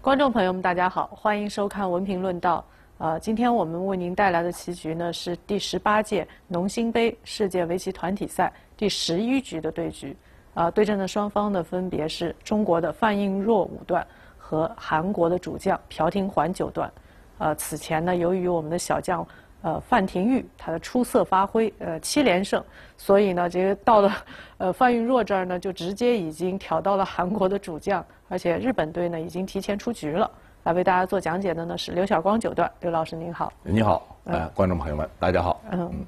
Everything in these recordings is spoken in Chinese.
观众朋友们，大家好，欢迎收看文评论道。今天我们为您带来的棋局呢是第18届农心杯世界围棋团体赛第11局的对局。对阵的双方呢分别是中国的范应若5段和韩国的主将朴廷桓9段。此前呢，由于我们的小将范廷钰他的出色发挥，7连胜，所以呢，这个到了范应若这儿呢，就直接已经挑到了韩国的主将，而且日本队呢已经提前出局了。来为大家做讲解的呢是刘晓光9段，刘老师您好。 你好，观众朋友们，大家好。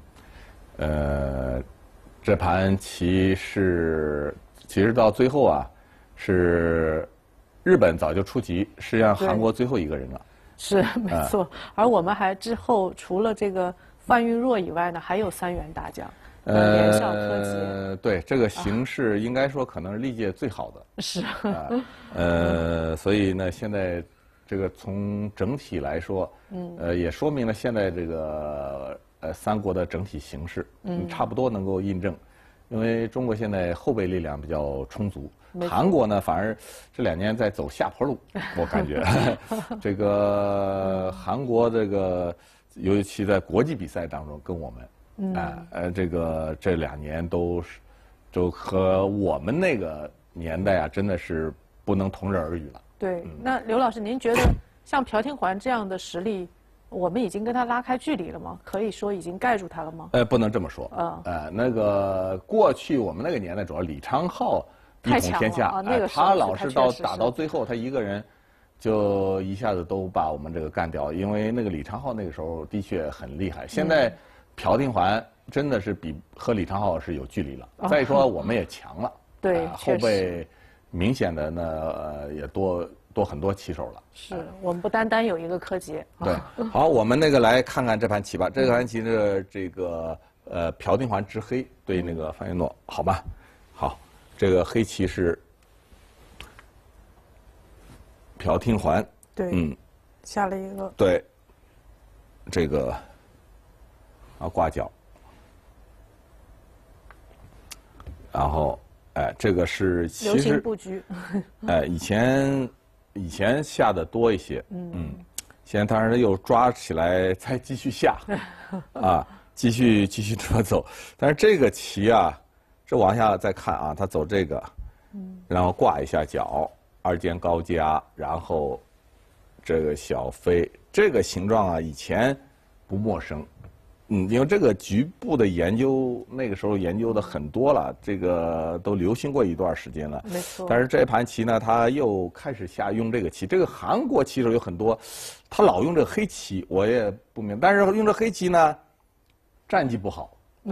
这盘棋其实到最后啊，是日本早就出局，实际上韩国最后一个人了。是， 没错。而我们还之后除了这个范应若以外呢，还有3员大将。连笑柯洁。 对，这个形势应该说可能是历届最好的。 是。 所以呢，现在这个从整体来说，也说明了现在这个三国的整体形势，差不多能够印证。因为中国现在后备力量比较充足，韩国呢反而这2年在走下坡路，我感觉。这个韩国这个尤其在国际比赛当中跟我们，这2年就和我们那个年代啊，真的是不能同日而语了。 对，那刘老师，您觉得像朴廷桓这样的实力，我们已经跟他拉开距离了吗？可以说已经盖住他了吗？ 不能这么说。那个过去我们那个年代，主要李昌镐一统天下，他老是打到最后，他一个人就一下子都把我们这个干掉。因为那个李昌镐那个时候的确很厉害，现在朴廷桓真的是和李昌镐是有距离了。再说我们也强了， 对， 后备明显的呢也多很多棋手了。 是我们不单单有一个柯洁。 对，好，我们那个来看看这盘棋吧。这盘棋的这个朴廷桓执黑对那个范应若，好吧？好，这个黑棋是朴廷桓。 对，下了一个。 对，这个挂角，然后这个是流行布局。 以前下的多一些，现在当然又抓起来再继续下，继续这么走。但是这个棋啊，这往下再看啊，他走这个，然后挂一下角，2间高加，然后这个小飞，这个形状啊，以前不陌生。因为这个局部的研究，那个时候研究的很多了，这个都流行过一段时间了。 没错。 但是这盘棋呢，他又开始用这个棋。这个韩国棋手有很多，他老用这个黑棋，我也不明白。但是用这黑棋呢，战绩不好。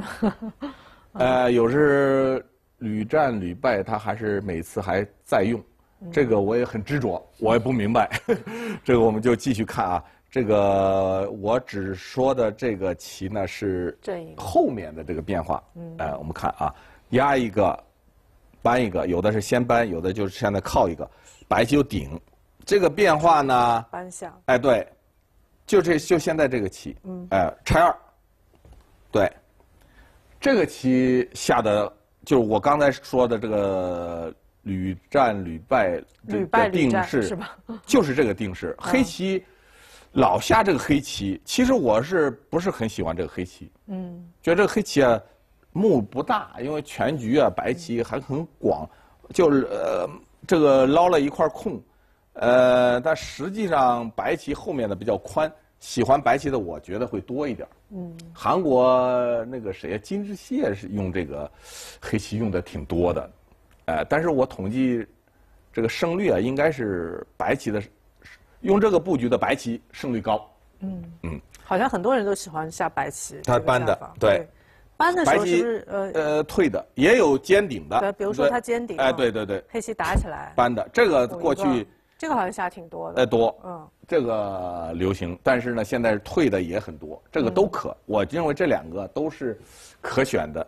有时屡战屡败，他还是每次还在用。这个我也很执着，我也不明白。这个我们就继续看啊。这个我只说的这个棋呢是后面的这个变化。我们看啊，压一个，搬一个，有的是先搬，有的就是现在靠一个，白棋就顶。这个变化呢， 搬下。 对，就现在这个棋，拆2。对，这个棋下的就是我刚才说的这个屡战屡败这个定式是吧？ 就是这个定式，黑棋。老下这个黑棋，其实我不是很喜欢这个黑棋。觉得这个黑棋啊，目不大，因为全局啊白棋还很广，就是这个捞了一块空，但实际上白棋后面的比较宽，喜欢白棋的我觉得会多一点。韩国那个谁金智燮是用这个黑棋用的挺多的，但是我统计这个胜率啊，应该是白棋的。用这个布局的白棋胜率高。 好像很多人都喜欢下白棋。 他搬的，对。 搬的时候是不是退的，也有尖顶的。 对，比如说他尖顶。 对。 黑棋打起来。 搬的这个过去。 这个好像下挺多的。 多。这个流行，但是呢，现在退的也很多，这个都可。我认为这2个都是可选的，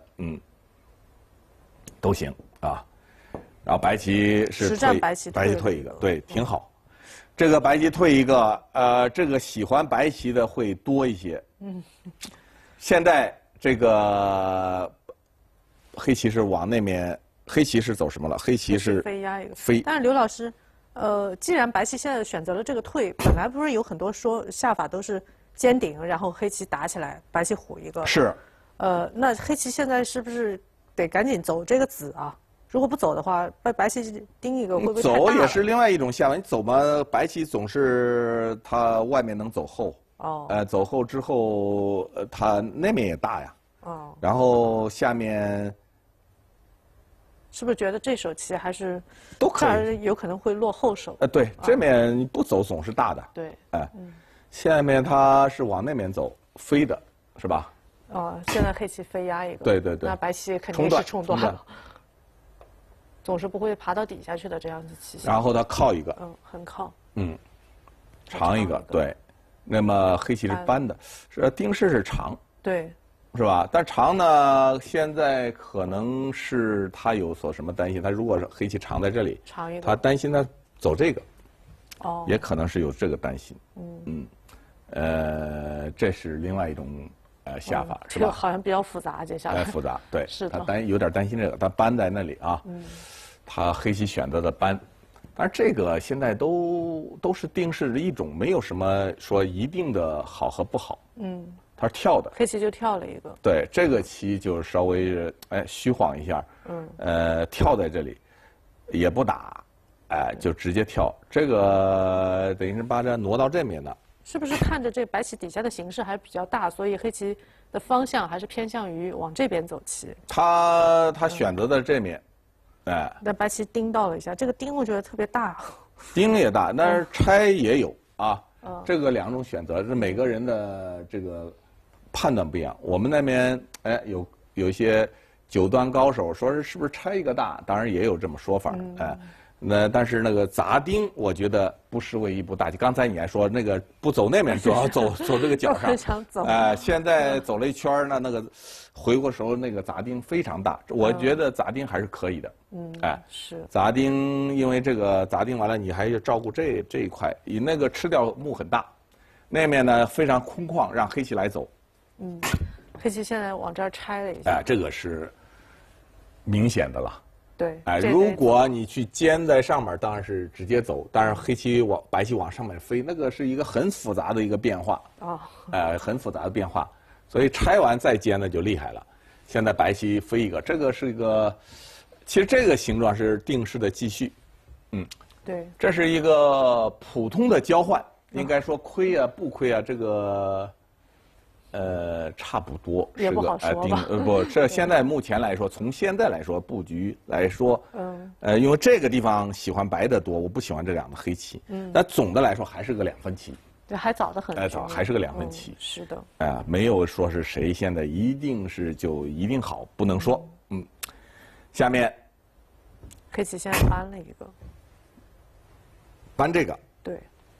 都行啊。然后白棋是实战白棋退一个，对，挺好。这个白棋退一个，这个喜欢白棋的会多一些。现在这个黑棋是往那面，黑棋是走什么了？黑棋是飞压一个飞。 但是刘老师， 既然白棋现在选择了这个退，本来不是有很多下法都是尖顶，然后黑棋打起来，白棋虎一个。 是。 那黑棋现在是不是得赶紧走这个子啊？如果不走的话，被白棋盯一个会不会太大了？ 走也是另外一种下法。你走嘛，白棋总是它外面能走后。哦。走后之后，它那面也大呀。哦。然后下面。 是不是觉得这手棋还是都可以？ 这儿有可能会落后手。 对，这面你不走总是大的。 对。 下面它是往那边走，飞的是吧？ 现在黑棋飞压一个。 对对对。 那白棋肯定是冲断了。总是不会爬到底下去的这样子棋形。 然后它靠一个。 横靠。 长一个，对。那么黑棋是扳的，丁式是长。 对。 是吧？但长呢，现在可能是他有所什么担心？他如果是黑棋长在这里，他担心他走这个，也可能是有这个担心。这是另外一种下法，是吧？ 这个好像比较复杂，接下来。 复杂，对， 是的。 他有点担心这个，他扳在那里啊。他黑棋选择的扳，但是这个现在都是定式的一种，没有什么说一定的好和不好。它是跳的， 黑棋就跳了一个。 对，这个棋就稍微虚晃一下，跳在这里，也不打，就直接跳。这个等于是把这挪到这面的。 是不是看着这白棋底下的形势还比较大，所以黑棋的方向还是偏向于往这边走棋？ 他选择的这面， 那白棋盯到了一下，这个盯我觉得特别大。 盯也大，但是拆也有啊。这个两种选择是每个人的这个。判断不一样，我们那边有一些九段高手说是不是拆一个大，当然也有这么说法，但是那个杂钉，我觉得不失为一步大棋。刚才你还说那个不走那面，主要走这个角上， 想走。 现在走了一圈呢，那个回过时候那个杂钉非常大，我觉得杂钉还是可以的。 是。 杂钉，因为这个杂钉完了，你还要照顾这一块，你那个吃掉目很大，那面呢非常空旷，让黑棋来走。 黑棋现在往这儿拆了一下。 这个是明显的了。 对。 如果你去尖在上面，当然是直接走；但是黑棋白棋往上面飞，那个是一个很复杂的一个变化。很复杂的变化，所以拆完再尖呢就厉害了。现在白棋飞一个，这个是一个，其实这个形状是定式的继续。 对。 这是一个普通的交换，应该说亏啊不亏啊，这个。差不多是个不，这现在目前来说，从现在来说布局来说，因为这个地方喜欢白的多，我不喜欢这两个黑棋，但总的来说还是个2分棋， 对，还早得很， 早还是个2分棋， 是的， 没有说是谁现在一定是就一定好，不能说，下面， 黑棋现在搬了一个， 搬这个， 对，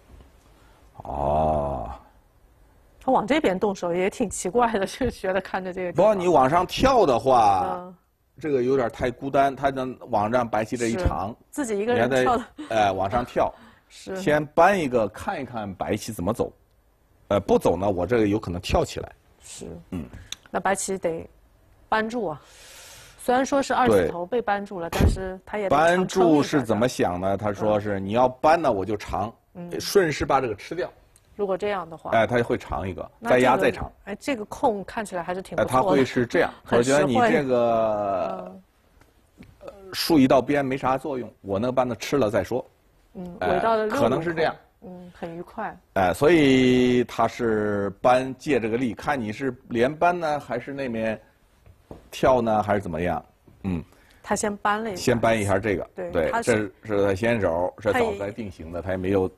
他往这边动手也挺奇怪的，就觉得看着这个。 不过你往上跳的话，这个有点太孤单。他能往上白棋这一长， 自己一个人跳的。往上跳， 是先搬一个看一看白棋怎么走。不走呢，我这个有可能跳起来。 是。那白棋得扳住啊。虽然说是2子头被扳住了，但是他也扳住是怎么想呢？他说是你要扳呢，我就长，顺势把这个吃掉。 如果这样的话， 它会长一个，再压再长。 这个空看起来还是挺不错的。 它会是这样，我觉得你这个竖一道边没啥作用，我那扳子吃了再说。 围到了可能是这样。 很愉快。 所以他是扳借这个力，看你是连扳呢，还是那面跳呢，还是怎么样？ 他先扳了一下。 先扳一下这个，对，这是他先手，是早在定型的，他也没有。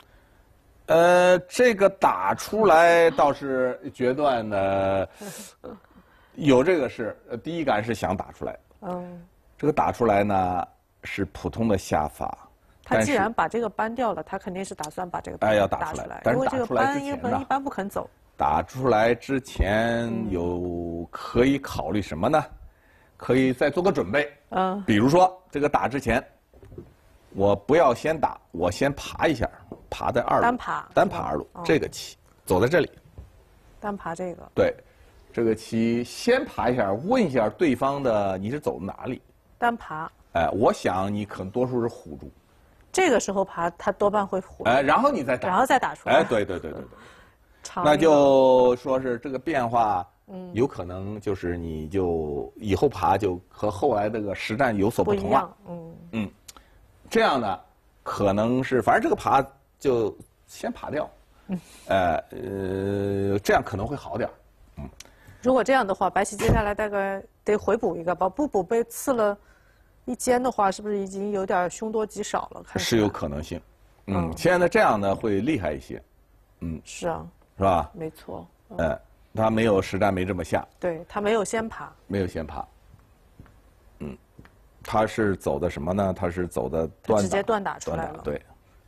这个打出来倒是决断呢，有这个是第一感是想打出来。这个打出来呢是普通的下法。 他既然把这个扳掉了，他肯定是打算把这个要打出来。但是打出来之前呢， 一般不肯走。 打出来之前可以考虑什么呢？可以再做个准备。比如说这个打之前。我不要先打，我先爬一下，爬在2路，单爬2路，这个棋走在这里， 单爬这个， 对，这个棋先爬一下，问一下对方的你是走哪里， 单爬， 我想你可能多数是虎住， 这个时候爬，它多半会虎。 然后你再打， 然后再打出来。 对。那就说是这个变化，有可能就是你就以后爬就和后来这个实战有所不同了。这样呢，可能是反正这个爬就先爬掉，这样可能会好点。 如果这样的话，白棋接下来大概得回补一个吧，不补被刺了一尖的话，是不是已经有点凶多吉少了？ 是有可能性。现在这样呢会厉害一些。 是啊。 是吧？ 没错。 他没有实战没这么下。 对，他没有先爬。 没有先爬。他是走的什么呢？他是走的断打。 直接断打出来了。 对。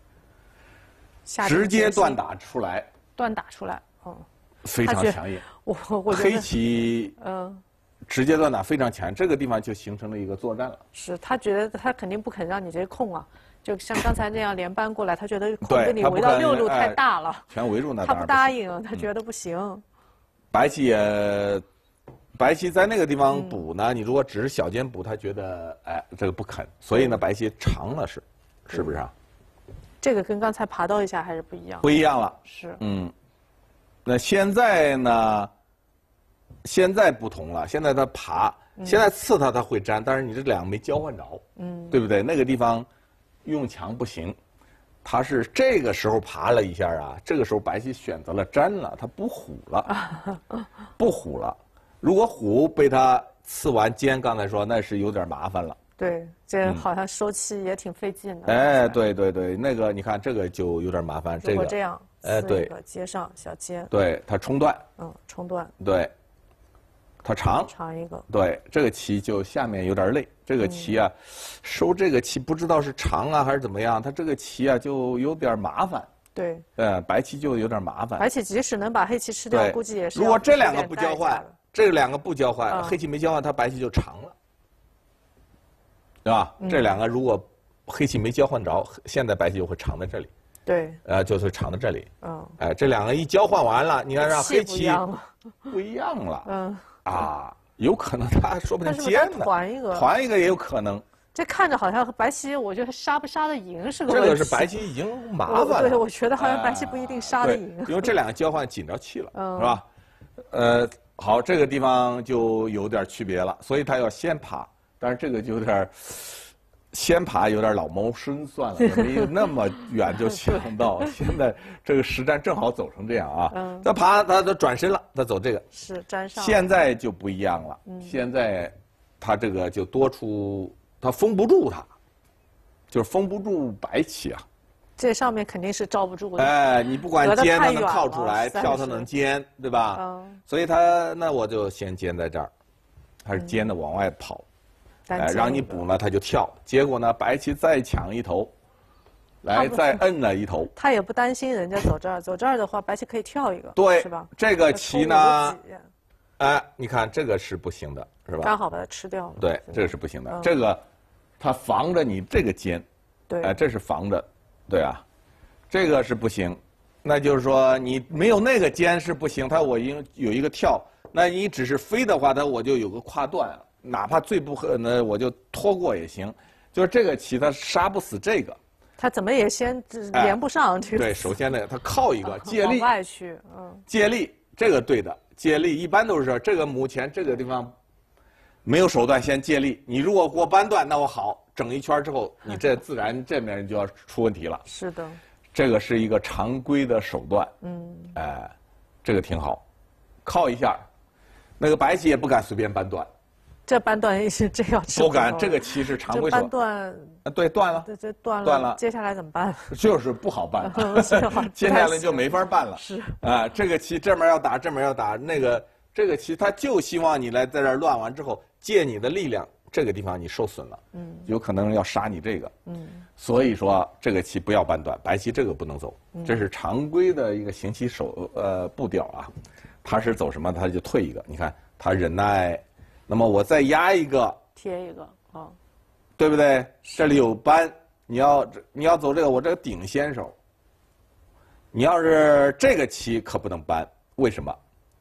直接断打出来。 断打出来。 非常强硬。 我黑棋直接断打非常强，这个地方就形成了一个作战了。 是他觉得他肯定不肯让你这空啊，就像刚才那样连扳过来，他觉得空给你围到6路太大了， 全围住那他不答应，他觉得不行。 白棋在那个地方补呢，你如果只是小尖补，他觉得这个不肯，所以呢白棋长了是不是啊？ 这个跟刚才爬到一下还是不一样。 不一样了。 是。 那现在呢？现在不同了，现在他爬，现在刺他会粘，但是你这两个没交换着，对不对？那个地方用强不行，他是这个时候爬了一下啊，这个时候白棋选择了粘了，他不虎了，不虎了。如果虎被他刺完尖，刚才说那是有点麻烦了。 对，这好像收气也挺费劲的。 对，那个你看这个就有点麻烦。 如果这样， 对， 接上小尖。 对，它冲断。 冲断。 对。它长一个， 对，这个棋就下面有点累。这个棋啊，收这个棋不知道是长啊还是怎么样，它这个棋啊就有点麻烦。 对， 白棋就有点麻烦。 白棋即使能把黑棋吃掉，估计也是。 如果这两个不交换，这两个不交换，黑棋没交换，它白棋就长了，对吧？这两个如果黑棋没交换着，现在白棋就会长在这里。 对， 就会长在这里。这两个一交换完了，你看让黑棋不一样了。有可能他说不定尖的，团一个也有可能。 这看着好像白棋，我觉得杀不杀得赢是个问题。这个是白棋已经麻烦了。 对，我觉得好像白棋不一定杀得赢。 因为这两个交换紧着气了，是吧？好，这个地方就有点区别了，所以他要先爬，但是这个就有点。先爬有点老谋深算了，没有那么远就想到。现在这个实战正好走成这样啊。他爬，他转身了，他走这个是粘上。 现在就不一样了，现在他这个就多出，他封不住他，就是封不住白棋啊。 这上面肯定是罩不住的。 你不管尖他能靠出来，跳他能尖，对吧？所以那我就先尖在这儿，还是尖的往外跑。让你补呢，他就跳。结果呢，白棋再抢一头，再摁了一头。 他也不担心人家走这儿，走这儿的话，白棋可以跳一个， 对， 是吧？ 这个棋呢，你看这个是不行的，是吧？ 刚好把它吃掉了。 对，这个是不行的。这个，它防着你这个尖， 对， 这是防着，对啊，这个是不行。那就是说，你没有那个尖是不行，我应有一个跳，那你只是飞的话，我就有个跨断。哪怕最不可能，我就拖过也行。就是这个棋，他杀不死这个。 他怎么也先连不上这个。 对，首先呢，他靠一个借力。 往外去， 借力，这个对的。借力一般都是这个目前这个地方没有手段，先借力。你如果给我扳断，那我好，整一圈之后，你这自然这面就要出问题了。 是的。这个是一个常规的手段。这个挺好，靠一下，那个白棋也不敢随便扳断。 这扳断也是这要吃。 不敢，这个棋是常规手。 扳断。 对，断了。 这断了。接下来怎么办？ 就是不好办。接下来就没法办了。 是。 这个棋这面要打，这面要打，这个棋他就希望你来在这儿乱完之后，借你的力量，这个地方你受损了。有可能要杀你这个。所以说这个棋不要扳断，白棋这个不能走，这是常规的一个行棋步调啊。他是走什么？他就退一个。你看他忍耐。那么我再压一个， 贴一个， 对不对？这里有扳，你要走这个，我这个顶先手。你要是这个棋可不能扳，为什么？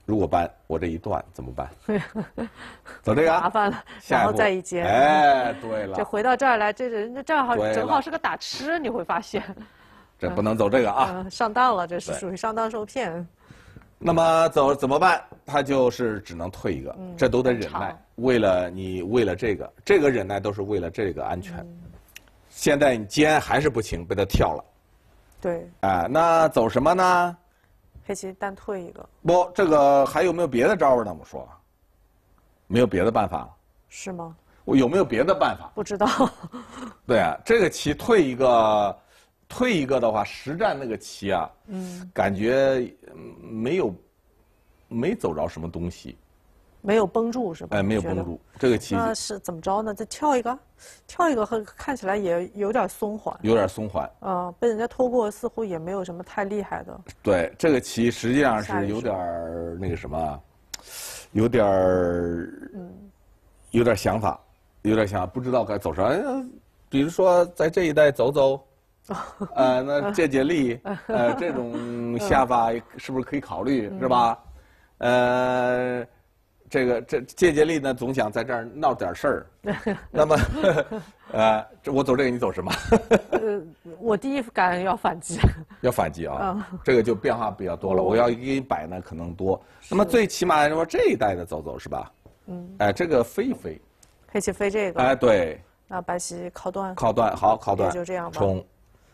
如果搬我这一断怎么办？走这个麻烦了，然后再一接。 哎，对了， 这回到这儿来，这人家正好是个打吃，你会发现。 这不能走这个啊！ 上当了，这是属于上当受骗。 那么走怎么办？他就是只能退一个，这都得忍耐。为了这个忍耐都是为了这个安全。现在你尖还是不行，被他跳了。 对。 啊，那走什么呢？ 黑棋单退一个。 不，这个还有没有别的招呢？我说，没有别的办法。 是吗？ 我有没有别的办法？ 不知道。对啊，这个棋退一个的话，实战那个棋啊，感觉没走着什么东西。 没有绷住是吧？ 哎，没有绷住这个棋。 那是怎么着呢？再跳一个看起来也有点松缓。 有点松缓。 被人家拖过，似乎也没有什么太厉害的。 对，这个棋实际上是有点那个什么，有点想法，不知道该走啥。比如说在这一带走走，那借力，这种下法是不是可以考虑，是吧？这借力呢，总想在这儿闹点事儿。那么，我走这个，你走什么？ 我第一感要反击。 要反击啊！这个就变化比较多了。我要给你摆呢，可能多。那么最起码说这一带的走走是吧？这个飞一飞。 黑棋飞这个。 哎，对。 那白棋靠断。 靠断，好，靠断。 就这样吧。 冲。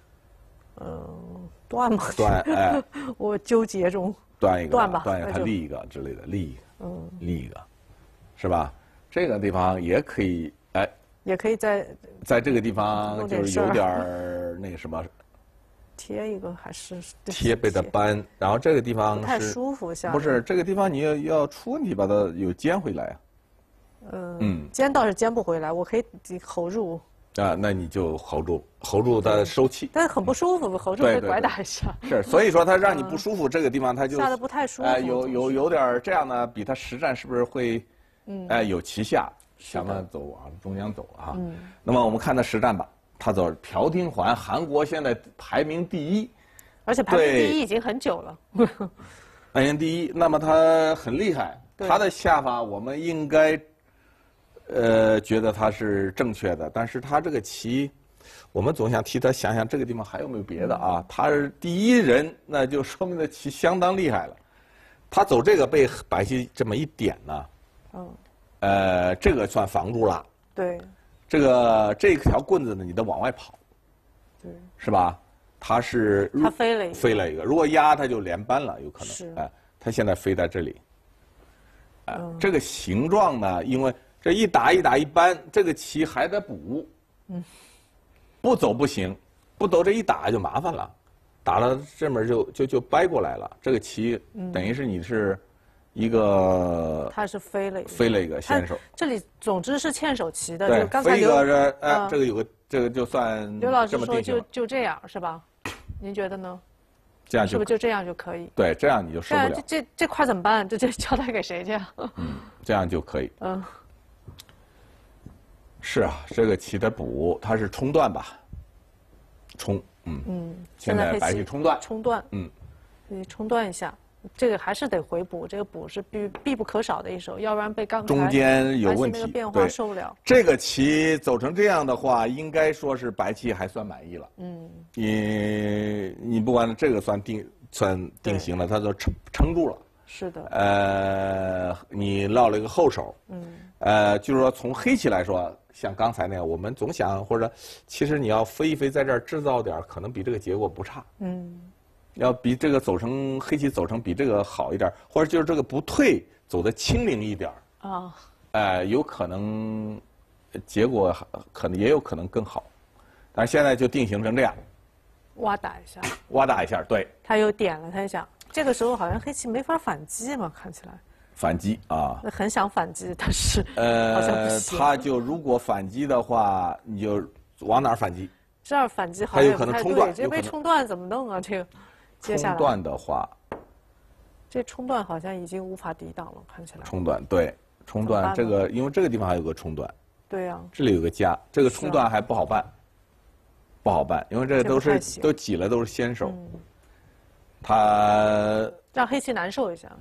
断嘛。 断，哎。 我纠结中。 断一个。 断吧。 断一个，他立一个之类的，立一个。立一个，是吧？这个地方也可以，哎， 也可以在这个地方就是有点那个什么， 贴一个还是贴被它扳，然后这个地方不太舒服下。 不是这个地方你要出问题把它有尖回来啊。 尖倒是尖不回来，我可以hold住。 啊，那你就 hold 住它收气。 但是很不舒服，hold住会拐打一下。 是，所以说它让你不舒服，这个地方它就下的不太舒服。 有点这样呢，比它实战是不是会，有棋下，想往中央走啊。那么我们看它实战吧，他走朴廷桓，韩国现在排名第1， 而且排名第1已经很久了。 排名第1，那么他很厉害，他的下法我们应该。觉得他是正确的，但是他这个棋，我们总想替他想想这个地方还有没有别的啊？他是第1人，那就说明这棋相当厉害了。他走这个被白棋这么一点呢，这个算防住了。 对。 这条棍子呢，你得往外跑。 对。 是吧？他飞了一个，如果压他就连扳了，有可能。 是。 他现在飞在这里。这个形状呢，因为。这一打一扳，这个棋还得补，不走不行，不走这一打就麻烦了，打了这面就掰过来了。这个棋等于是你是一个， 他是飞了一个先手。 这里总之是欠手棋的， 对， 就刚才飞一个这个有个这个就算刘老师说就这样是吧？您觉得呢？ 这样是不是就这样就可以？ 对，这样你就受不了。 这块怎么办？这交代给谁去啊？ 这样就可以。是啊，这个棋得补，它是冲断吧？冲，现在白棋冲断， 冲断一下，这个还是得回补，这个补是必不可少的一手，要不然被刚才中间有问题， 那个变化受不了。 这个棋走成这样的话，应该说是白棋还算满意了。你不管这个算定型了，它都撑住了。 是的。 你落了一个后手。就是说从黑棋来说，像刚才那样，我们总想或者其实你要飞一飞，在这儿制造点，可能比这个结果不差。要比这个黑棋走成比这个好一点，或者就是这个不退，走的轻灵一点。有可能结果也有可能更好，但是现在就定型成这样。 挖打一下， 对。 他又点了，他想这个时候好像黑棋没法反击嘛，看起来。 反击啊！ 很想反击，但是好像不行。 他就如果反击的话，你就往哪儿反击？ 这儿反击好像有可能冲断， 这被冲断怎么弄啊？这个接下来冲断的话， 这冲断好像已经无法抵挡了，看起来。 冲断对，冲断这个，因为这个地方还有个冲断。 对呀。 这里有个夹，这个冲断还不好办，因为这个都挤了，都是先手。他让黑棋难受一下。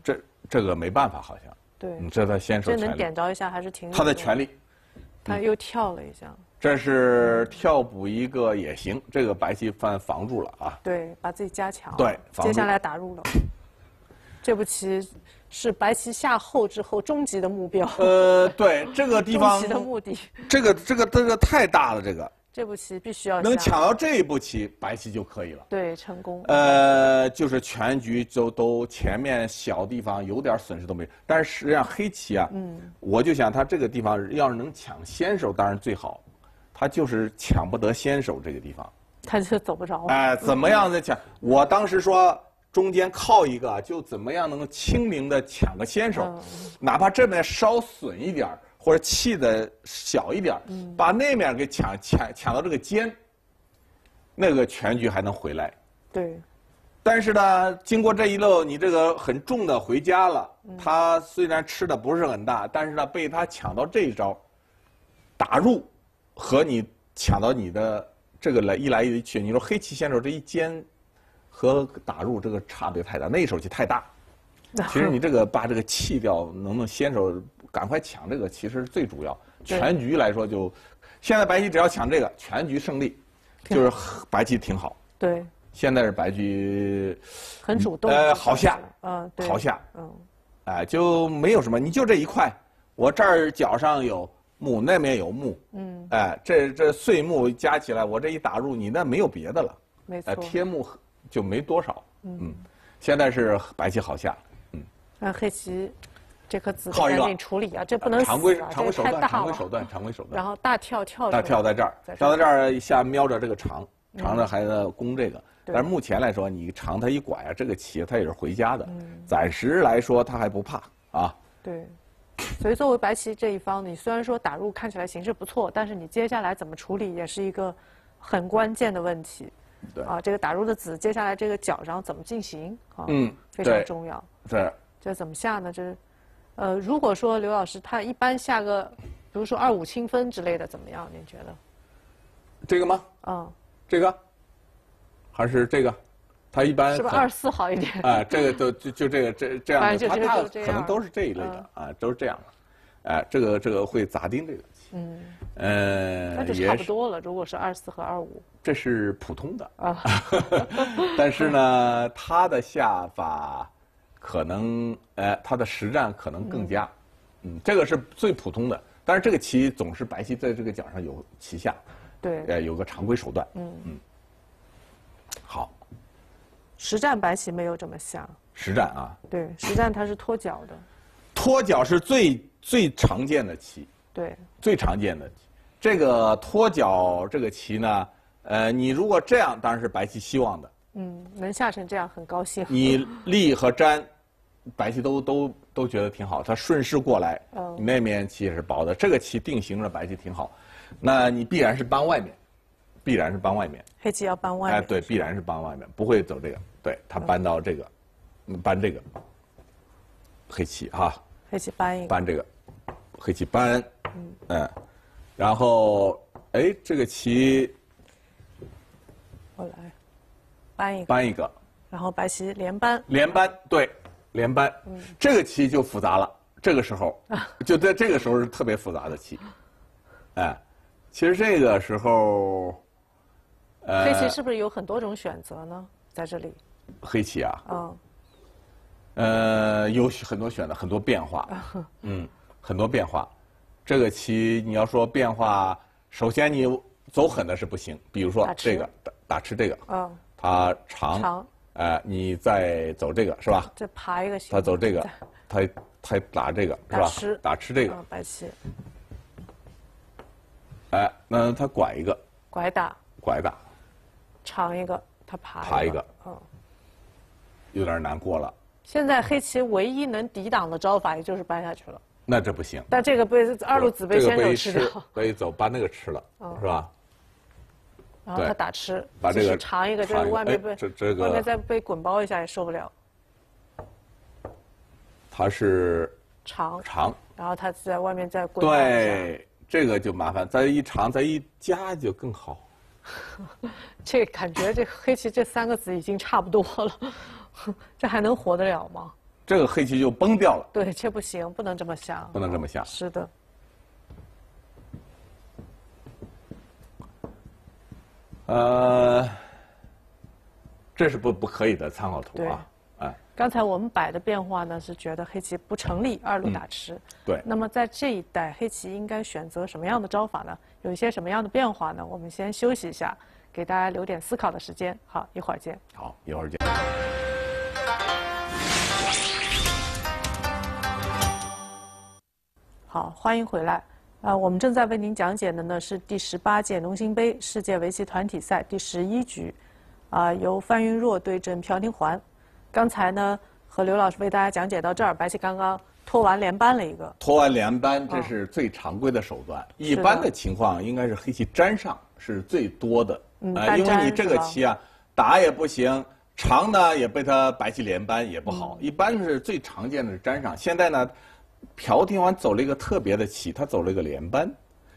这个没办法，好像。 对， 这他先手这权利。 能点着一下还是挺。 他的权利。 他又跳了一下。 这是跳补一个也行，这个白棋防住了啊。 对，把自己加强。 对， 接下来打入了。这步棋是白棋下后之后终极的目标。 对，这个地方。 终极的目的。 这个太大了，这个。 这步棋必须要能抢到这一步棋，白棋就可以了。 对，成功。 就是全局都前面小地方有点损失都没有，但是实际上黑棋啊，我就想他这个地方要是能抢先手，当然最好，他就是抢不得先手这个地方， 他就走不着。 怎么样的抢？我当时说中间靠一个，就怎么样能够轻灵的抢个先手，哪怕这边稍损一点。或者气的小一点，把那面给抢到这个尖，那个全局还能回来。 对。 但是呢，经过这一路，你这个很重的回家了，他虽然吃的不是很大，但是呢，被他抢到这一招，打入和你抢到你的这个一来一去，你说黑棋先手这一尖和打入这个差别太大，那一手棋太大。其实你这个把这个弃掉，能不能先手赶快抢这个，其实最主要。全局来说就，现在白棋只要抢这个，全局胜利，就是白棋挺好。 对。 现在是白棋很主动。 好下。 对。 好下。就没有什么，你就这一块，我这儿角上有木，那边有木。这碎木加起来，我这一打入，你那没有别的了。 没错。 贴木就没多少。现在是白棋好下。 那黑棋这颗子赶紧处理啊，这不能死啊， 常规手段，常规手段。 然后大跳在这儿，跳到这儿一下瞄着这个长的还得攻这个。但是目前来说，你长它一拐啊，这个棋它也是回家的。暂时来说，它还不怕啊。 对，所以作为白棋这一方，你虽然说打入看起来形势不错，但是你接下来怎么处理也是一个很关键的问题。 对啊，这个打入的子，接下来这个角上怎么进行啊？非常重要。 是。 这怎么下呢？如果说刘老师他一般下个，比如说2-5清分之类的，怎么样？您觉得？ 这个吗？这个，还是这个？他一般是不是2-4好一点？ 这个就这个这样的，他可能都是这一类的都是这样的。这个会咋定这个棋？ 那就差不多了。如果是2-4和2-5， 这是普通的但是呢，他的下法。可能他的实战可能更佳，这个是最普通的。但是这个棋总是白棋在这个角上有棋下， 对， 有个常规手段。好。 实战白棋没有这么下。 实战啊。 对，实战它是脱角的。 脱角是最常见的棋。 对。最常见的棋，这个脱角这个棋呢，你如果这样，当然是白棋希望的。 能下成这样很高兴。 你立和粘，白棋都觉得挺好，它顺势过来，你那面棋也是薄的，这个棋定型了，白棋挺好。那你必然是搬外面， 黑棋要搬外面。 对，必然是搬外面，不会走这个。对，他搬到这个，搬这个，黑棋哈。 黑棋搬一个。 搬这个，黑棋搬，然后这个棋， 我来。 搬一个， 然后白棋连搬， 对，连搬，这个棋就复杂了。这个时候，就在这个时候是特别复杂的棋，其实这个时候， 黑棋是不是有很多种选择呢？在这里， 黑棋啊，有很多选择，很多变化，很多变化。这个棋你要说变化，首先你走狠的是不行，比如说这个打吃这个，它长，你再走这个是吧？ 这爬一个行。 他走这个，他打这个是吧？打吃这个。 白棋。 那他拐一个。 拐打。长一个，他爬一个。 有点难过了。 现在黑棋唯一能抵挡的招法，也就是搬下去了。 那这不行。 但这个被2路子被先手吃掉。 被走把那个吃了，是吧？ 然后他打吃， 把这个长一个，这个外面被这个外面再被滚包一下也受不了。 他是长，然后他在外面再滚包一下。 对，这个就麻烦，再一长再一加就更好。 这感觉这黑棋这3个子已经差不多了，这还能活得了吗？ 这个黑棋就崩掉了。 对，这不行，不能这么想。 不能这么想。 是的。 这是不可以的参考图啊。 刚才我们摆的变化呢，是觉得黑棋不成立，二路打吃。 对。 那么在这一代，黑棋应该选择什么样的招法呢？有一些什么样的变化呢？我们先休息一下，给大家留点思考的时间。好，一会儿见。 好，一会儿见。 好，欢迎回来。我们正在为您讲解的呢是第18届农心杯世界围棋团体赛第11局，由范云若对阵朴廷桓。刚才呢和刘老师为大家讲解到这儿，白棋刚刚拖完连扳了一个。 拖完连扳，这是最常规的手段。一般的情况应该是黑棋粘上是最多的。因为你这个棋啊，打也不行，长呢也被他白棋连扳也不好。一般是最常见的是粘上。现在呢，朴廷桓走了一个特别的棋，他走了一个连扳，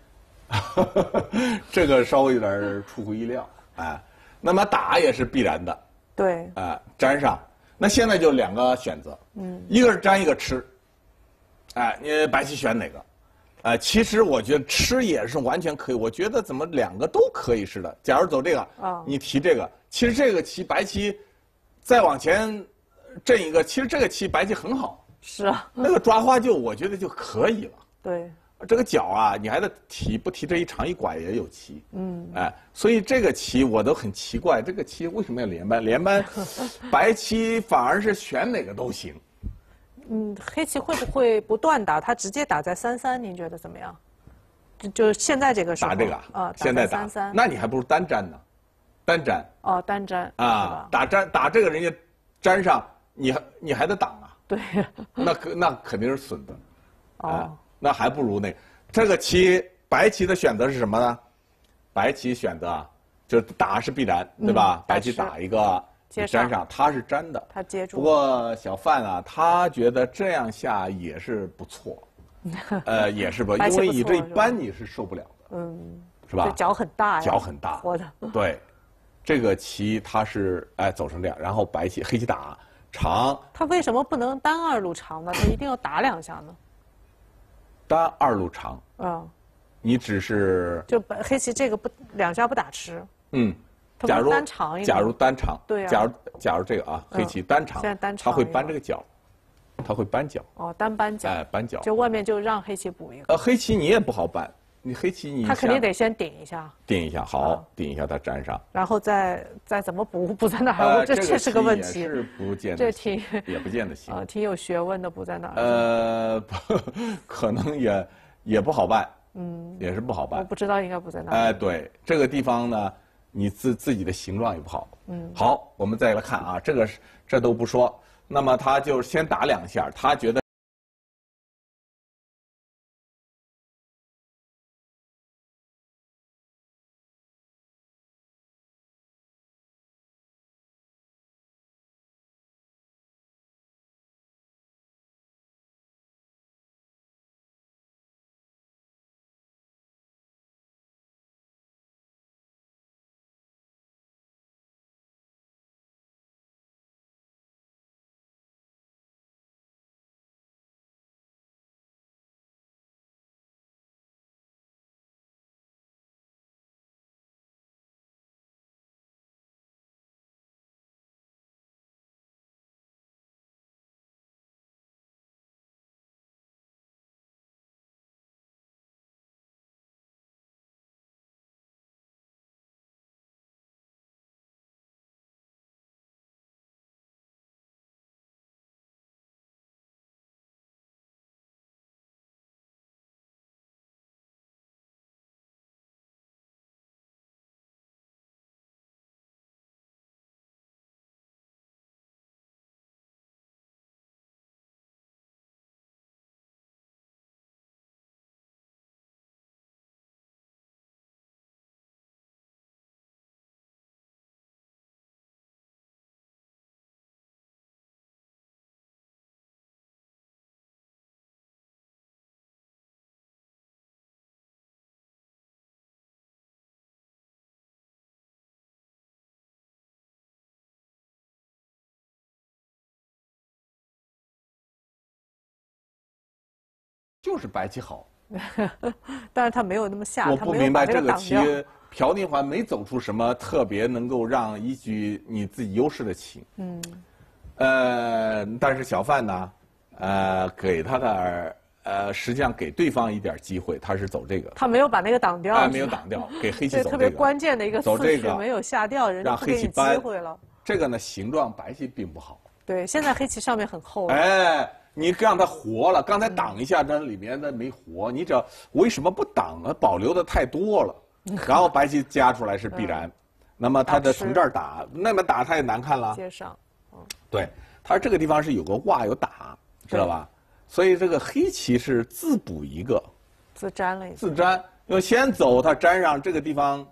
这个稍微有点出乎意料。那么打也是必然的。 对。 粘上。那现在就两个选择，一个是粘，一个吃，你白棋选哪个？其实我觉得吃也是完全可以，我觉得怎么两个都可以是的。假如走这个，你提这个，其实这个棋白棋再往前震一个，其实这个棋白棋很好。 是啊。 那个抓花就我觉得就可以了。 对。 这个角啊，你还得提，不提这一长一拐也有棋。所以这个棋我都很奇怪，这个棋为什么要连扳？连扳，白棋反而是选哪个都行。 黑棋会不会不断打？他直接打在3-3，您觉得怎么样？就是现在这个时候。 打这个现在打 3-3， 那你还不如单粘呢，单粘。 单粘。 打这个人家粘上，你还得挡啊。 对。 那肯定是损的。那还不如这个棋，白棋的选择是什么呢？白棋选择就是打是必然，对吧？白棋打一个粘上，他是粘的， 他接住。 不过小范啊，他觉得这样下也是不错，也是不，因为你这一扳你是受不了的，是吧？ 脚很大呀， 脚很大， 活的。 对，这个棋他是走成这样，然后黑棋打长。 他为什么不能单二路长呢？他一定要打两下呢？ 单二路长，你只是就黑棋这个两下不打吃， 假如单长一点， 假如单长， 对假如这个黑棋单长， 现在单长， 他会扳这个角，他会扳角， 单扳角， 扳角， 就外面就让黑棋补一个， 黑棋你也不好扳，你黑棋他肯定得先顶一下， 顶一下，好，顶一下他粘上， 然后再怎么补在哪儿？这是个问题， 是不见得， 这也不见得行， 挺有学问的，补在哪儿？ 可能也不好办，也是不好办。 我不知道应该补在哪儿。 对，这个地方呢，你自己的形状也不好。好，我们再来看啊，这都不说，那么他就先打两下，他觉得。 就是白棋好。 但是他没有那么下， 我不明白这个棋他没有把那挡掉， 朴定桓没走出什么特别能够让一局你自己优势的棋。但是小范呢，给他点儿实际上给对方一点机会，他是走这个。 他没有把那个挡掉， 没有挡掉，给黑棋走这个。 特别关键的一个4子没有下掉，人家让不给你机会了。 这个呢，形状白棋并不好。 对，现在黑棋上面很厚。 你让它活了，刚才挡一下，这里面的没活，你只要为什么不挡呢？保留的太多了，然后白棋加出来是必然。那么它的从这儿打，那么打它也难看了。 接上， 对，它这个地方是有个挂有打，知道吧？所以这个黑棋是自补一个， 自粘了一下。 自粘，因为先走它粘上这个地方，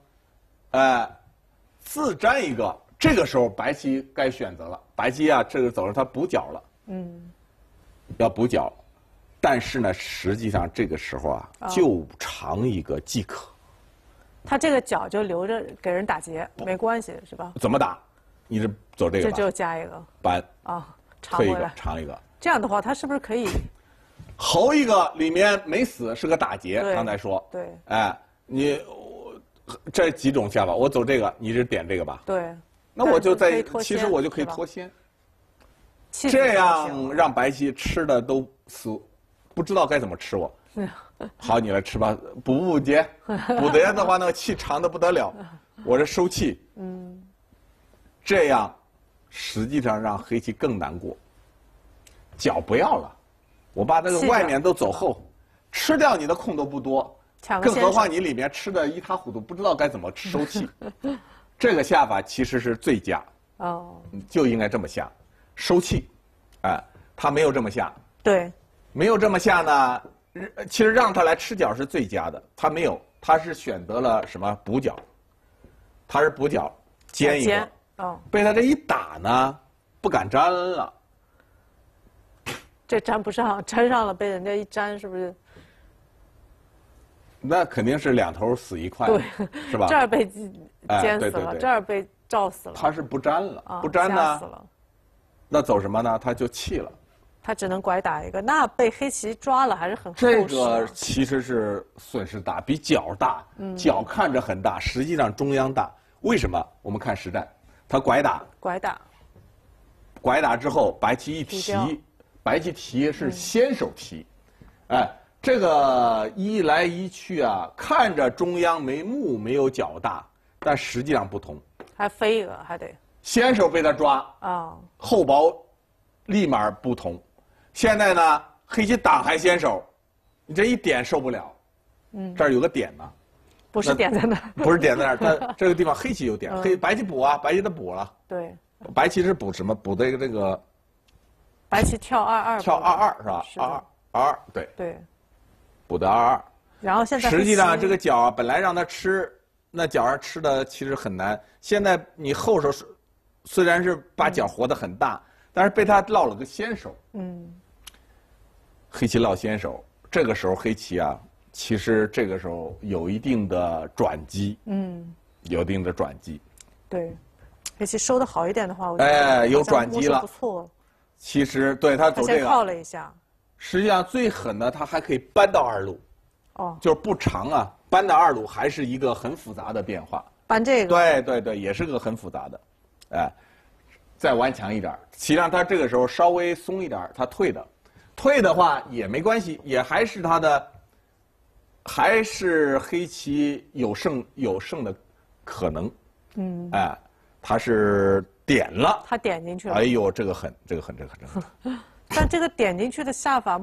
自粘一个，这个时候白棋该选择了。白棋啊，这个走了它补角了。要补角，但是呢，实际上这个时候啊，就长一个即可。 他这个角就留着给人打劫，没关系是吧？ 怎么打？你是走这个吧？ 这就加一个搬退一个， 长一个。 这样的话，他是不是可以？ 侯一个里面没死，是个打劫。刚才说。 对。 你这几种下法，我走这个，你是点这个吧？ 对。 那我就其实我就可以脱先。这样让白棋吃的都死，不知道该怎么吃我。好，你来吃吧，补劫，补劫的话呢，气长的不得了，我这收气。这样实际上让黑棋更难过。角不要了，我把这个外面都走后，吃掉你的空都不多，更何况你里面吃的一塌糊涂，不知道该怎么收气。这个下法其实是最佳。就应该这么下。收气，他没有这么下。 对， 没有这么下呢，其实让他来吃角是最佳的，他没有，他是选择了什么补角，他是补角尖一个，被他这一打呢，不敢粘了。 这粘不上，粘上了被人家一粘，是不是？ 那肯定是两头死一块， 对， 是吧？ 这儿被煎死了，这儿被照死了。 他是不粘了，不粘呢，那走什么呢？他就弃了。 他只能拐打一个，那被黑棋抓了还是很厚实。这个其实是损失大，比角大。角看着很大，实际上中央大。为什么？我们看实战，他拐打。拐打之后，白棋一提，白棋提是先手提，这个一来一去啊，看着中央没目没有角大，但实际上不同。 还飞一个，还得。 先手被他抓后薄，立马不同。现在呢，黑棋挡还先手，你这一点受不了。这儿有个点呢， 不是点在那儿， 不是点在那儿，它这个地方黑棋有点，白棋补啊，白棋它补了。 对， 白棋是补什么？补这个。 白棋跳22， 跳22是吧？22，对。 对。 补的22。 然后现在实际上这个角本来让他吃，那角上吃的其实很难。现在你后手虽然是把角活得很大，但是被他落了个先手。黑棋落先手，这个时候黑棋啊，其实这个时候有一定的转机。有一定的转机。 对，黑棋收的好一点的话，我觉得有转机了， 不错。 其实对他走这个， 他先靠了一下。 实际上最狠的，他还可以搬到2路。就是不长啊，搬到2路还是一个很复杂的变化。 搬这个。 对，也是个很复杂的，再顽强一点。实际上他这个时候稍微松一点，他退的话也没关系，也还是他的，还是黑棋有胜的可能。他是点了， 他点进去了。 哎呦，这个狠。 但这个点进去的下法。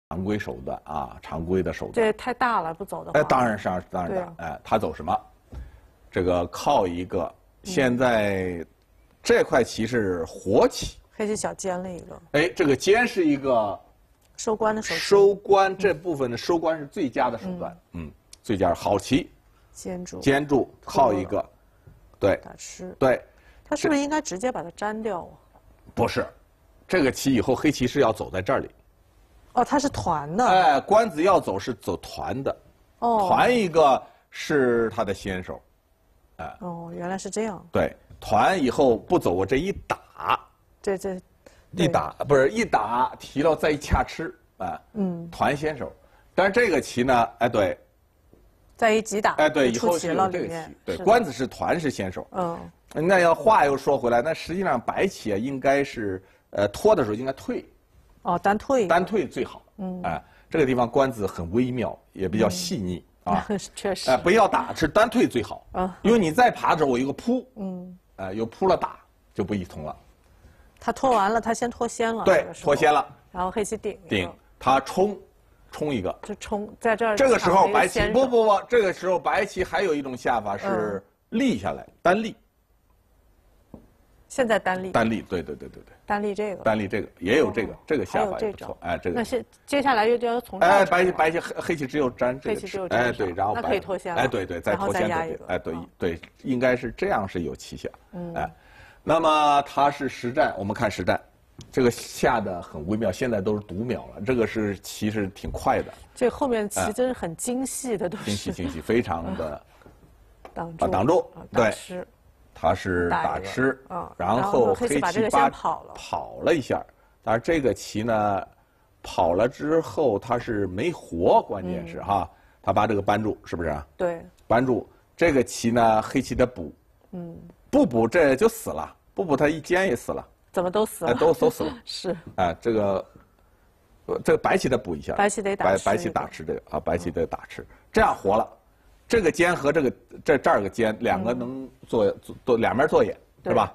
常规手段啊，常规的手段。 这太大了，不走的话。 当然大。他走什么？这个靠一个，现在这块棋是活棋。 黑棋小尖了一个。 这个尖是一个收官的手段。 收官这部分的收官是最佳的手段。最佳好棋。尖住靠一个，对。 打吃。 对。 他是不是应该直接把它粘掉啊？ 不是，这个棋以后黑棋是要走在这里。 哦，它是团的。 官子要走是走团的。团一个是他的先手。 原来是这样。 对，团以后不走我这一打。 这一打不是一打提到再一掐吃团先手，但是这个棋呢，对， 再一击打， 对，以后是有这个棋，对，官子是团是先手，那要话又说回来，那实际上白棋应该是拖的时候应该退， 单退最好，这个地方官子很微妙，也比较细腻确实， 不要打是单退最好，因为你再爬的时候我有个扑，有扑了打就不一同了。 他拖完了，他先脱先了。 对，脱先了。 然后黑棋顶他冲一个。 就冲在这儿。 这个时候白棋不，这个时候白棋还有一种下法是立下来，单立。 现在单立。 对。单立这个也有这个下法也不错。这个。 那是接下来又要从。 白棋黑棋只有粘这个。 黑棋只有粘。 对，然后那可以脱先了。 对，再脱先对，应该是这样是有奇效。那么它是实战，我们看实战，这个下的很微妙，现在都是读秒了，这个是棋是挺快的。 这后面棋真是很精细的，都是精细，非常的挡住，对，它是打吃，然后黑棋跑了一下，但是这个棋呢，跑了之后它是没活，关键是他把这个扳住，是不是啊？ 对， 扳住这个棋呢，黑棋的补，不补这就死了，不补他一尖也死了。 怎么都死了？ 都死了。 是。 这个白棋得补一下。 白棋得打吃。 白棋打吃这个白棋得打吃，这样活了。这个尖和这儿个尖，两个能做两面做眼，是吧？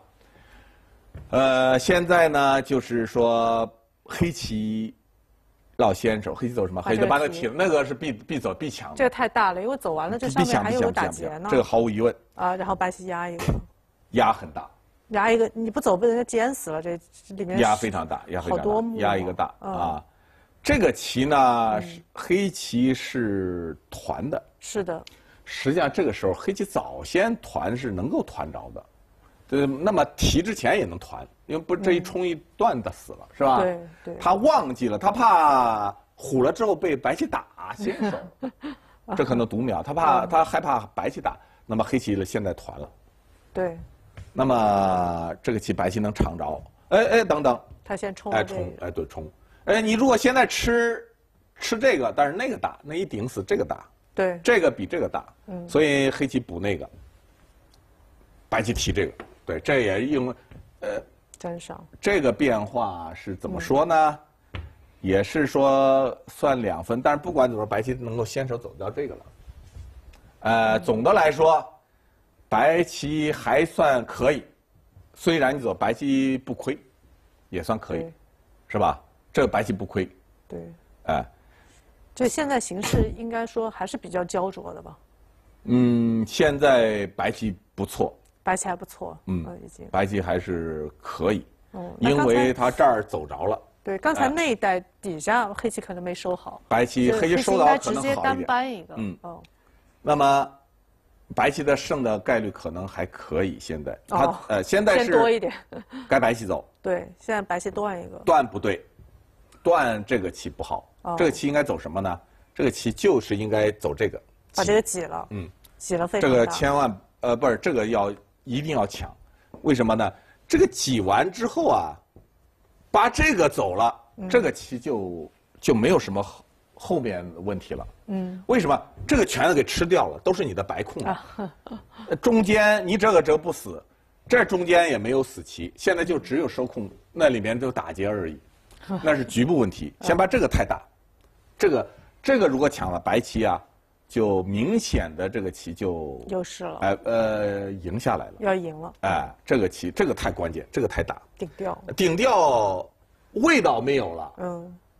现在呢，就是说黑棋老先手，黑棋走什么？黑棋把那提，那个是必走必抢。 这个太大了，因为走完了这上面还有个打劫呢。 这个毫无疑问。 然后白棋压一个。 压很大。 压一个，你不走被人家尖死了，这里面压非常大，好多目， 压一个大这个棋呢，黑棋是团的。 是的。 实际上这个时候黑棋早先团是能够团着的，那么提之前也能团，因为不这一冲一断的死了，是吧？ 对。 他忘记了，他怕虎了之后被白棋打先手，这可能读秒，他害怕白棋打，那么黑棋现在团了。 对。 那么这个棋白棋能尝着，等等， 他先冲， 对冲，你如果现在吃这个，但是那个大，那一顶死这个大， 对， 这个比这个大，所以黑棋补那个，白棋提这个，对，这也因为沾上这个变化是怎么说呢？也是说算2分，但是不管怎么说，白棋能够先手走掉这个了，总的来说。白棋还算可以，虽然你走白棋不亏，也算可以，是吧？这个白棋不亏。 对。这现在形势应该说还是比较焦灼的吧？ 现在白棋不错。 白棋还不错。已经。 白棋还是可以。因为他这儿走着了。 对，刚才那一带底下黑棋可能没收好。 黑棋收到可能好一点。 直接单扳一个。 那么。白棋的胜的概率可能还可以，现在现在是多一点， 该白棋走。 对，现在白棋断一个。 断不对，断这个棋不好。这个棋应该走什么呢？这个棋就是应该走这个。 把这个挤了。挤了非常大。这个千万不是这个一定要抢，为什么呢？这个挤完之后把这个走了，这个棋就没有什么后面问题了。为什么这个全都给吃掉了？都是你的白空中间你这个不死，这中间也没有死棋，现在就只有收空，那里面就打劫而已，那是局部问题。先把这个太大，这个如果抢了白棋就明显的这个棋就优势了， 赢下来了， 要赢了。 这个棋这个太关键，这个太大， 顶掉味道没有了。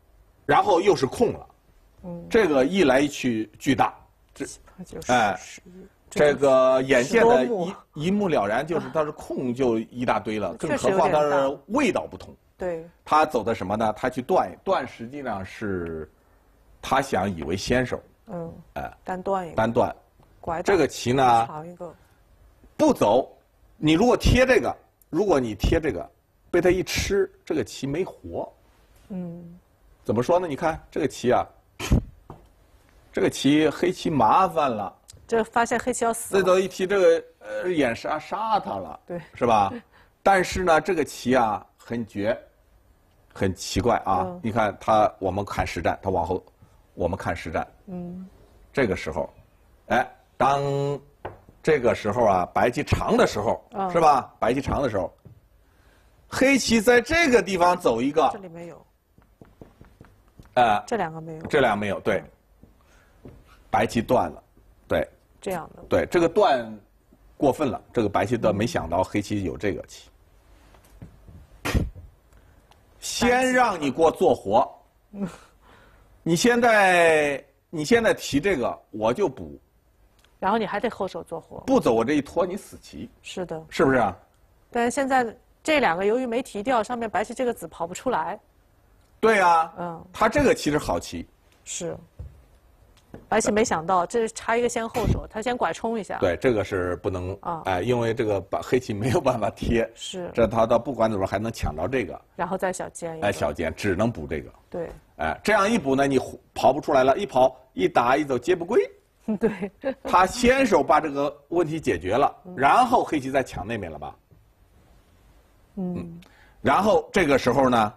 然后又是空了，这个一来一去巨大，这个眼见的一目了然，就是它是空就一大堆了，更何况它是味道不同。 对， 他走的什么呢？他去断，实际上是他想以为先手。 单断一个。 单断。 拐这个棋呢， 长一个。 不走，你如果贴这个，被他一吃，这个棋没活。怎么说呢？你看这个棋啊，这个棋黑棋麻烦了。 这发现黑棋要死了。 这走一提这个眼杀他了， 对， 是吧？但是呢，这个棋啊很绝，很奇怪啊。你看我们看实战，往后，我们看实战。这个时候，当这个时候啊，白棋长的时候，是吧？白棋长的时候，黑棋在这个地方走一个， 这里没有。 这两个没有。 这两个没有，对。白棋断了，对。 这样的。 对，这个断过分了，这个白棋断没想到黑棋有这个棋。先让你给我做活，你现在提这个，我就补。 然后你还得后手做活。 不走，我这一拖你死棋。 是的。 是不是啊？ 但是现在这两个由于没提掉，上面白棋这个子跑不出来。 对呀。他这个棋是好棋。 是。白棋没想到，这差一个先后手，他先拐冲一下。 对，这个是不能因为这个黑棋没有办法贴。 是。 这他到不管怎么还能抢到这个。 然后再小尖一个。 小尖只能补这个。 对。 这样一补呢，你跑不出来了，一跑一打一走接不归。 对。 他先手把这个问题解决了，然后黑棋再抢那边了吧？然后这个时候呢，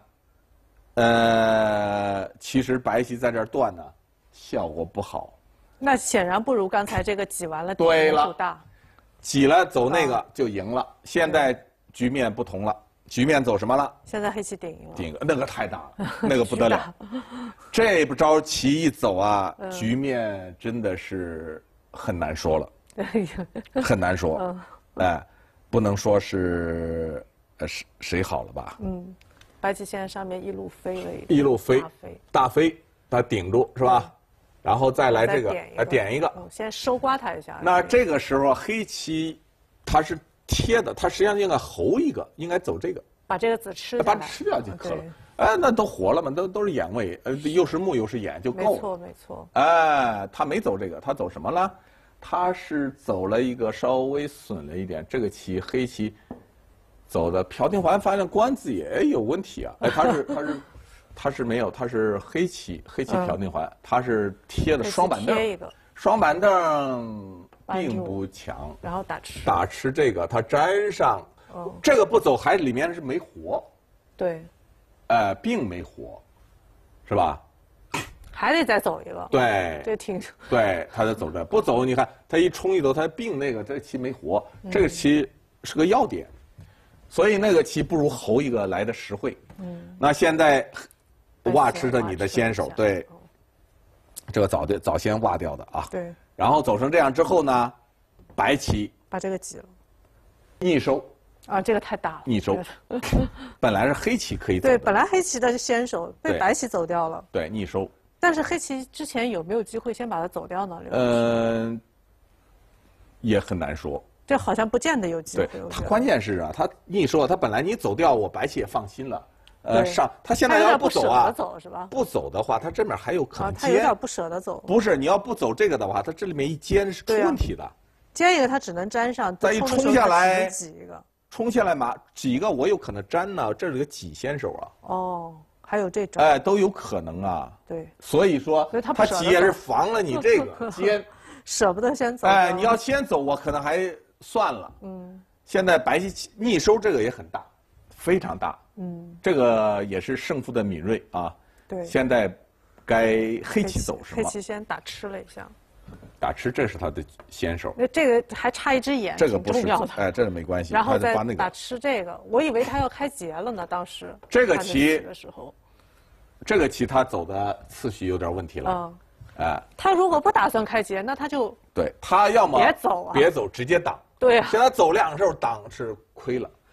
其实白棋在这儿断呢。效果不好， 那显然不如刚才这个挤完了对了大， 挤了走那个就赢了。现在局面不同了，局面走什么了？ 现在黑棋顶赢了， 顶那个太大了，那个不得了。这不招棋一走啊，局面真的是很难说了，很难说。不能说是谁好了吧？ 白棋现在上面一路飞了一路飞，大飞，它顶住是吧？然后再来这个，点一个， 先收刮它一下。 那这个时候黑棋，它是贴的，它实际上应该侯一个，应该走这个， 把这个子吃， 把它吃掉就可了。那都活了嘛，都是眼位，又是目又是眼就够了。 没错没错。 他没走这个，他走什么了？他是走了一个稍微损了一点，这个棋黑棋走的朴定桓，发现官子也有问题啊。他是没有，他是黑棋朴定桓，他是贴的双板凳，双板凳并不强， 然后打吃这个，他粘上，这个不走还里面是没活， 对， 并没活，是吧？ 还得再走一个， 对， 这挺， 对，他在走这，不走你看他一冲一走，他并那个这个棋没活，这个棋是个要点，所以那个棋不如侯一个来的实惠。那现在。挖吃的你的先手，对，这个早先挖掉的啊。 对。 然后走成这样之后呢，白棋把这个挤了， 逆收。 这个太大了。 逆收。本来是黑棋可以走。 对，本来黑棋的先手被白棋走掉了。 对，逆收。 但是黑棋之前有没有机会先把它走掉呢？也很难说。 这好像不见得有机会。 对，他关键是啊，他逆收，他本来你走掉，我白棋也放心了。他现在要不走啊，不走的话，他这面还有可能尖。 他有点不舍得走。 不是，你要不走这个的话，他这里面一尖是出问题的。 尖一个他只能粘上， 再一冲下来挤一个。 冲下来嘛，挤一个我有可能粘呢，这是个挤先手啊。还有这种。 都有可能啊。 对。 所以说他挤也是防了你这个尖。 舍不得先走。 你要先走，我可能还算了。现在白棋逆收这个也很大，非常大。这个也是胜负的敏锐啊。 对。 现在该黑棋走是吗？ 黑棋先打吃了一下。 打吃，这是他的先手。 这个还差一只眼， 这个不是重要的。 这个没关系。 然后再打吃这个，我以为他要开劫了呢。当时这个棋的时候， 这个棋他走的次序有点问题了。 他如果不打算开劫，那他就对他要么别走啊， 别走，直接挡。 对啊。 现在走两手挡是亏了。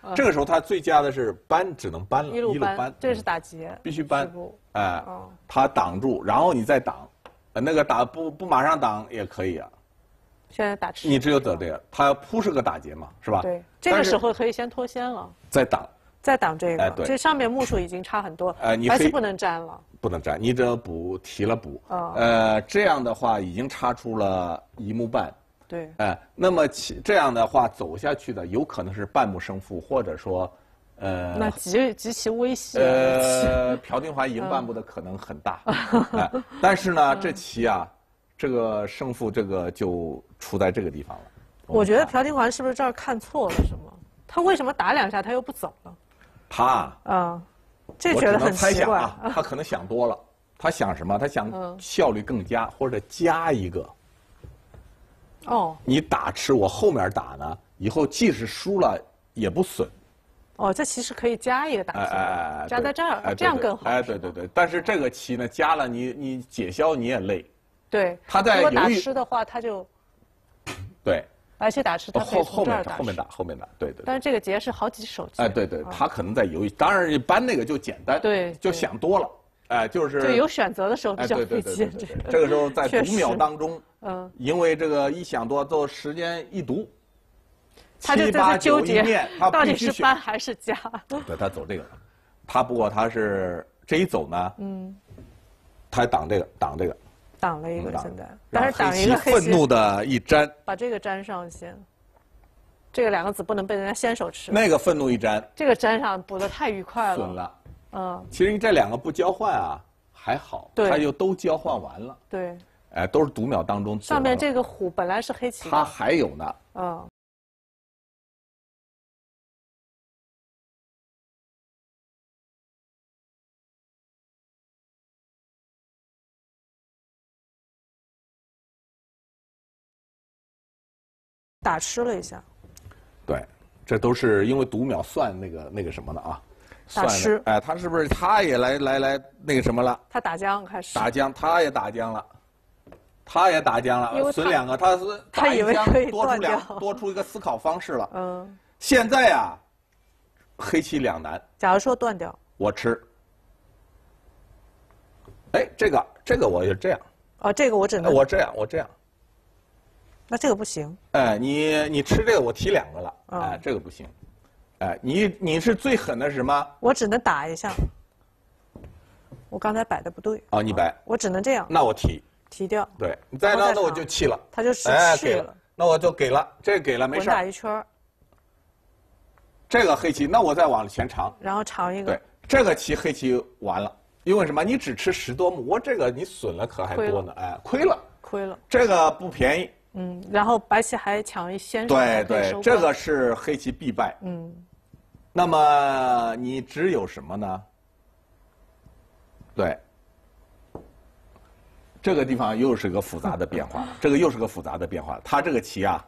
这个时候他最佳的是搬，只能搬了， 一路搬，这是打结， 必须搬，哎，他挡住，然后你再挡，那个打不马上挡也可以啊。 现在打吃， 你只有走这个，他扑是个打结嘛，是吧？ 对，这个时候可以先脱先了， 再挡， 再挡这个， 哎，对， 这上面目数已经差很多， 你白棋不能粘了， 不能粘，你只补提了补，这样的话已经差出了1目半， 对， 那么这样的话走下去的有可能是半目胜负，或者说， 那极其危险， 朴定桓赢半目的可能很大，但是呢，这棋啊。这个胜负，这个就出在这个地方了。 我觉得朴定桓是不是这儿看错了什么？他为什么打2下他又不走了？ 他这觉得很奇怪啊。他可能想多了，他想什么？他想效率更佳，或者加一个。你打吃，我后面打呢，以后即使输了也不损。 这其实可以加一个打棋，加在这儿，这样更好。 对。但是这个棋呢，加了你解消你也累。 对， 他在如果打吃的话，他就对白棋打吃，他可以从这儿打。 后面打，对。 但是这个结是好几手棋。 对，他可能在犹豫。当然，搬那个就简单， 对， 就想多了，就是就有选择的时候比较费劲。 这个时候在读秒当中，因为这个一想多，做时间一读， 他就在纠结，到底是搬还是加。 对，他走这个，不过他是这一走呢，他挡这个。 挡了一个现在，但是挡一个黑棋愤怒的一粘， 把这个粘上先。这个2个子不能被人家先手吃。 那个愤怒一粘， 这个粘上补的太愉快了。 损了。其实你这2个不交换啊还好，他就都交换完了。 对。 都是读秒当中。 上面这个虎本来是黑棋。 他还有呢。 打吃了一下， 对，这都是因为读秒算那个什么的啊， 打吃， 他是不是他也来那个什么了？ 他打将开始。 打将，他也打将了，损2个， 他以为可以多出一个思考方式了。现在啊，黑棋2难。 假如说断掉， 我吃。这个我就这样。 这个我只能我这样。 那这个不行。 你吃这个，我提2个了。这个不行。你是最狠的是什么？ 我只能打一下。我刚才摆的不对。 你摆。 我只能这样。 那我提掉。 对，你再让那我就弃了。 他就失去了。 那我就给了，这个给了没事。 打一圈。 这个黑棋，那我再往前长。 然后长一个。 对，这个棋黑棋完了，因为什么？你只吃10多目，我这个你损了可还多呢。亏了。这个不便宜。 然后白棋还抢一先手。 对，这个是黑棋必败。那么你只有什么呢？对，这个地方又是个复杂的变化，他这个棋啊，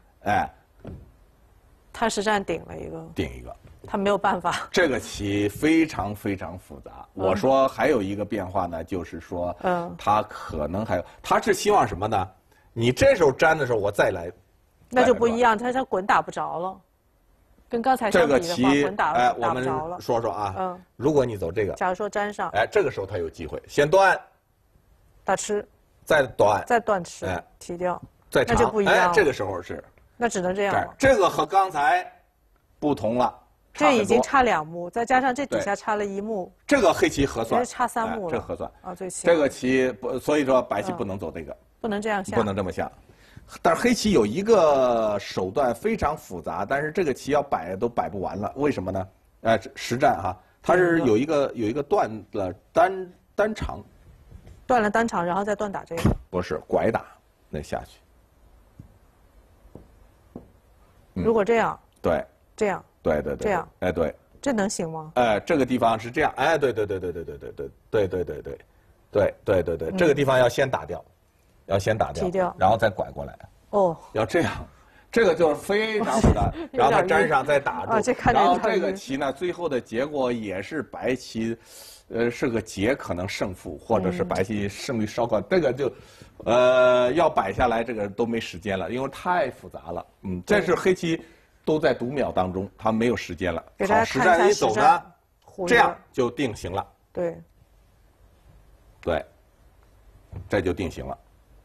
他实战顶了一个。他没有办法。 这个棋非常非常复杂。我说还有一个变化呢，就是说，他可能他是希望什么呢？你这时候粘的时候，我再来， 那就不一样，他滚打不着了，跟刚才相比的话，滚打不着了。 我们说说啊，如果你走这个， 假如说粘上， 这个时候他有机会，先断， 打吃， 再断， 再断吃，提掉， 再长， 那就不一样。 这个时候是， 那只能这样了。 这个和刚才不同了， 这已经差2目，再加上这底下差了1目， 这个黑棋合算， 差3目了， 这合算最起。 这个棋不，所以说白棋不能走这个。 不能这样下， 不能这么下，但是黑棋有一个手段非常复杂，但是这个棋要摆都摆不完了，为什么呢？实战哈，它是有一个断了单长， 断了单长，然后再断打这个， 不是拐打那下去。 如果这样， 对， 这样， 对， 这样， 对， 这能行吗？ 这个地方是这样，对，这个地方要先打掉， 提掉， 然后再拐过来。要这样，这个就是非常复杂，然后它粘上再打住，然后这个棋呢，最后的结果也是白棋，是个劫，可能胜负，或者是白棋胜率稍高，这个就，要摆下来，这个都没时间了，因为太复杂了。这是黑棋都在读秒当中，他没有时间了。 给大家好，实看一下战一走呢， 实战这样就定型了。 对， 对，这就定型了。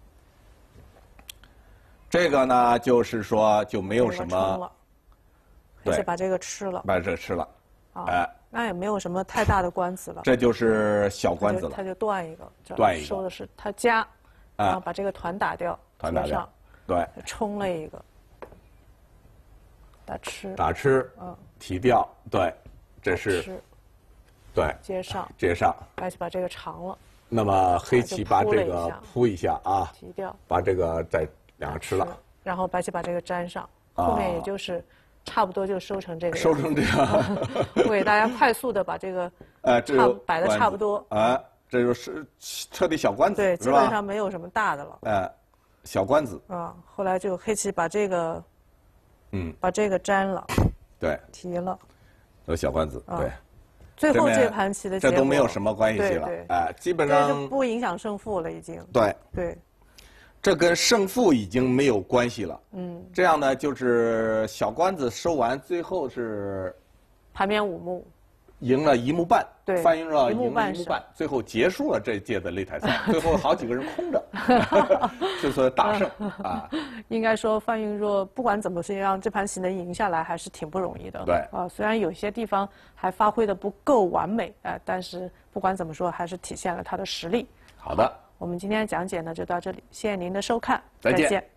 这个呢，就是说就没有什么， 黑棋把这个吃了， 把这个吃了，哎， 那也没有什么太大的官子了。 这就是小官子了。 他就断一个， 断一个， 收的是他家，然后把这个团打掉， 团打掉，对， 冲了一个，打吃， 打吃，提掉，对，这是，对， 接上， 接上， 白棋把这个长了。 那么黑棋把这个扑一下啊， 提掉， 把这个再两个吃了， 然后白棋把这个粘上，后面也就是差不多就收成这个， 收成这样。 我给大家快速的把这个摆的差不多啊，这就是彻底小官子， 对，基本上没有什么大的了。 小官子啊，后来就黑棋把这个，把这个粘了， 对， 提了， 有小官子，对。 最后这盘棋的结果这都没有什么关系了，基本上不影响胜负了，已经。 对，这跟胜负已经没有关系了。这样呢，就是小官子收完，最后是盘面5目， 赢了1目半， 对， 范云热赢了 1 目半，最后结束了这届的擂台赛。最后好几个人空着，就算大胜啊。 应该说范云若不管怎么样，这盘棋能赢下来还是挺不容易的。 对虽然有些地方还发挥的不够完美，但是不管怎么说，还是体现了他的实力。 好的， 我们今天的讲解呢就到这里，谢谢您的收看， 再见。